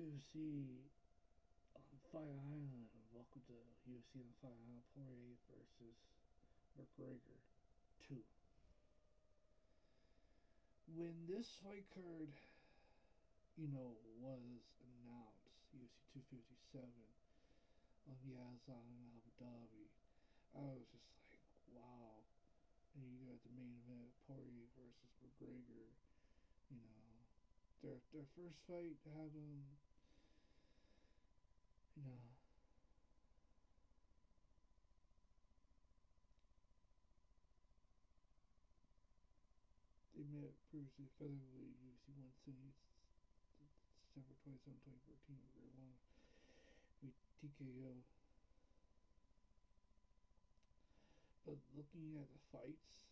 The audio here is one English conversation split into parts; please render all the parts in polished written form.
UFC on Fight Island. Welcome to UFC on Fight Island. Poirier versus McGregor 2. When this fight card, was announced, UFC 257 on Yazan in Abu Dhabi, I was just like, wow. And you got the main event, Poirier versus McGregor. You know, their first fight happened. You know, they met previously featherweight UFC 170 December 27, 2014. McGregor won with TKO. But looking at the fights,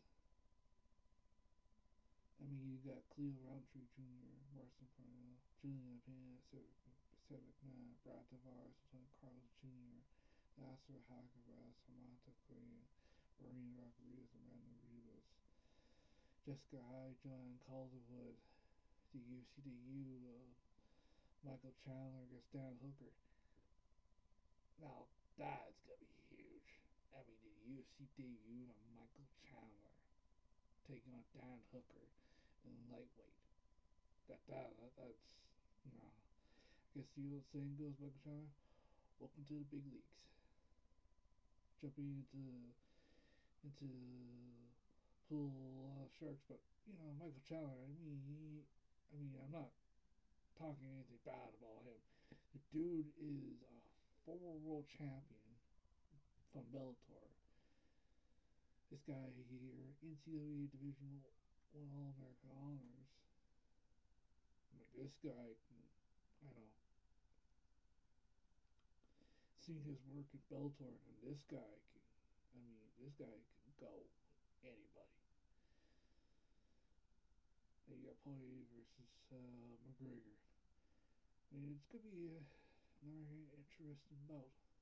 I mean, you got Cleo Roundtree Jr., Marcin Parnell, Julian Pena, Pacific Man, Brad Tavares, Antonio Carlos Jr., Nasser Haqparast, Samantha Quinn, Marina Rodriguez, Amanda Rivas, Jessica Hyde, John Calderwood, the UFC debut of Michael Chandler against Dan Hooker. Now, that's going to be huge. I mean, the UFC debut of Michael Chandler taking on Dan Hooker in lightweight. That's, you know, I guess the old saying goes, Michael Chandler, welcome to the big leagues. Jumping into pool sharks, but Michael Chandler. I'm not talking anything bad about him. The dude is a former world champion from Bellator. This guy here, NCAA Division One All American honors. I mean, this guy, I know, seeing his work in Bellator, and this guy can, this guy can go anybody. And you got Poirier versus McGregor. I mean, it's gonna be another interesting bout.